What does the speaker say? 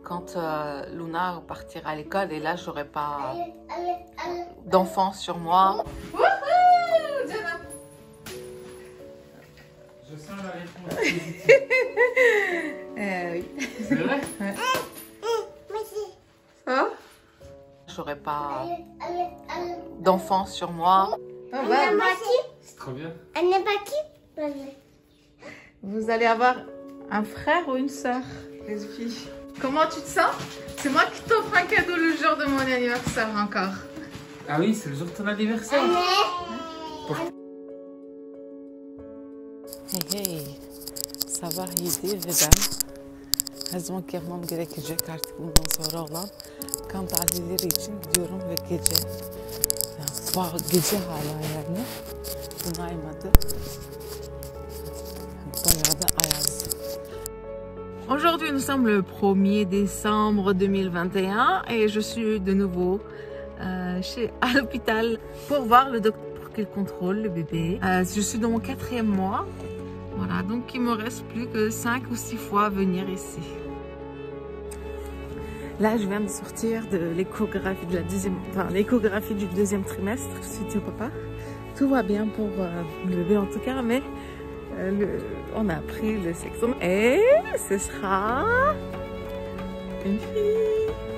quand Luna partira à l'école et là j'aurai pas d'enfants sur moi. Je sens la réponse. Oui. C'est vrai? Ça? J'aurai pas d'enfants sur moi. Oh, wow. C'est trop bien. Vous allez avoir un frère ou une sœur, les filles. Comment tu te sens? C'est moi qui t'offre un cadeau le jour de mon anniversaire encore. Ah oui, c'est le jour de ton anniversaire. Hey, sabah 7 ve ben her zamanki yapmam gerekecek artık bundan sonra olan kamp tatilleri için gidiyorum ve gece gece hala yani bunaymadı. Bayağı da ayaz. Aujourd'hui nous sommes le 1er décembre 2021 et je suis de nouveau à l'hôpital pour voir le docteur qu'il contrôle le bébé. Je suis dans mon 4e mois. Voilà, donc il me reste plus que 5 ou 6 fois à venir ici. Là, je viens de sortir de l'échographie de l'échographie du 2e trimestre suite au papa. Tout va bien pour le bébé en tout cas, mais on a pris le sexe et ce sera une fille.